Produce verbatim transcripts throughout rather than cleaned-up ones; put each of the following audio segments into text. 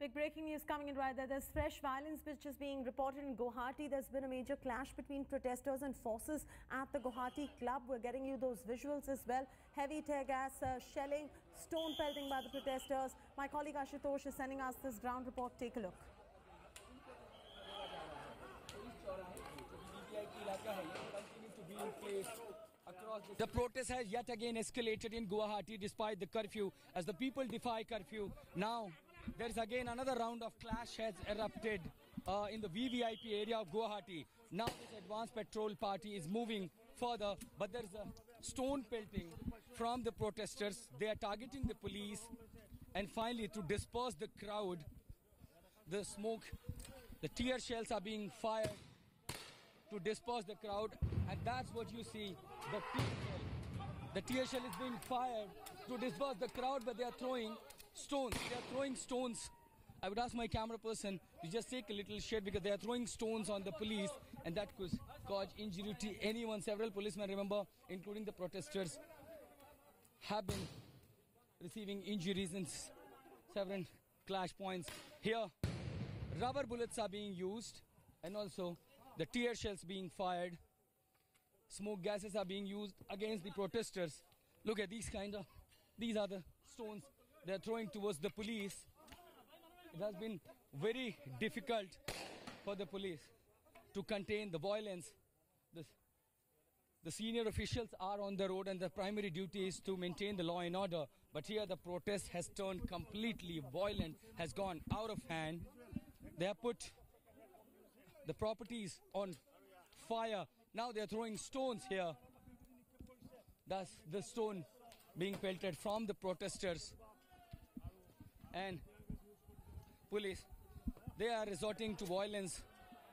Big breaking news coming in right there. There's fresh violence which is being reported in Guwahati. There's been a major clash between protesters and forces at the Guwahati club. We're getting you those visuals as well. Heavy tear gas, uh, shelling, stone pelting by the protesters. My colleague Ashutosh is sending us this ground report. Take a look. The protest has yet again escalated in Guwahati despite the curfew as the people defy curfew. Now there is again another round of clash has erupted uh, in the V V I P area of Guwahati. Now this advanced patrol party is moving further, but there is a stone pelting from the protesters. They are targeting the police, and finally to disperse the crowd, the smoke, the tear shells are being fired to disperse the crowd, and that's what you see. The tear shell, the tear shell is being fired to disperse the crowd, but they are throwing stones. They are throwing stones. I would ask my camera person to just take a little shade because they are throwing stones on the police, and that could cause injury to anyone. Several policemen, remember, including the protesters, have been receiving injuries in several clash points. Here, rubber bullets are being used, and also the tear shells being fired. Smoke gases are being used against the protesters. Look at these kind of, these are the stones they are throwing towards the police. It has been very difficult for the police to contain the violence. The, the senior officials are on the road and the primary duty is to maintain the law and order. But here the protest has turned completely violent, has gone out of hand. They have put the properties on fire. Now they are throwing stones here. Thus the stone being pelted from the protesters. And police, they are resorting to violence.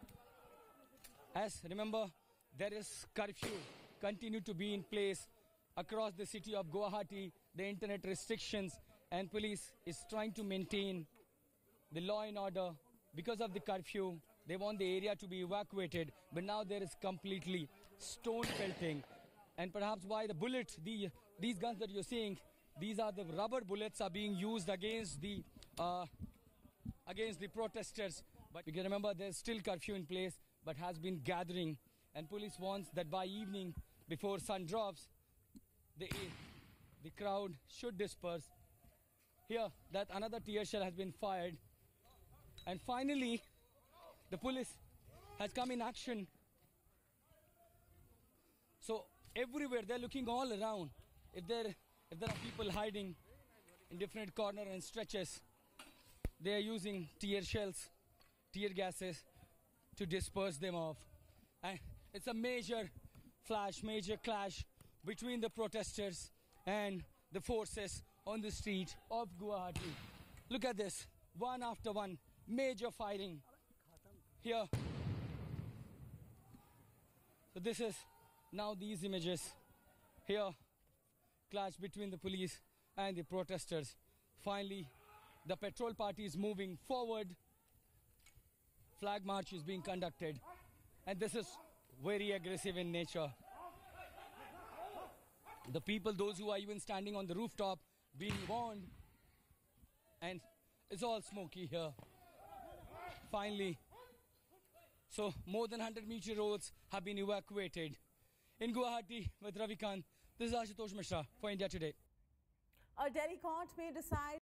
As remember, there is curfew continue to be in place across the city of Guwahati, the internet restrictions, and police is trying to maintain the law and order. Because of the curfew, they want the area to be evacuated, but now there is completely stone pelting. And perhaps why the bullets, the, these guns that you're seeing, these are the rubber bullets are being used against the uh, against the protesters. But you can remember there's still curfew in place, but has been gathering. And police wants that by evening, before sun drops, the, the crowd should disperse. Here, that another tear shell has been fired. And finally, the police has come in action. So everywhere, they're looking all around. If there, if there are people hiding in different corners and stretches, they are using tear shells, tear gases to disperse them off. And it's a major flash, major clash between the protesters and the forces on the street of Guwahati. Look at this, one after one, major fighting here. So this is now these images here, clash between the police and the protesters. Finally, the patrol party is moving forward. Flag march is being conducted, and this is very aggressive in nature. The people, those who are even standing on the rooftop, being warned, and it's all smoky here. Finally, so more than one hundred meter roads have been evacuated. In Guwahati with Ravikant, this is Ashutosh Mishra for India Today. A Delhi court may decide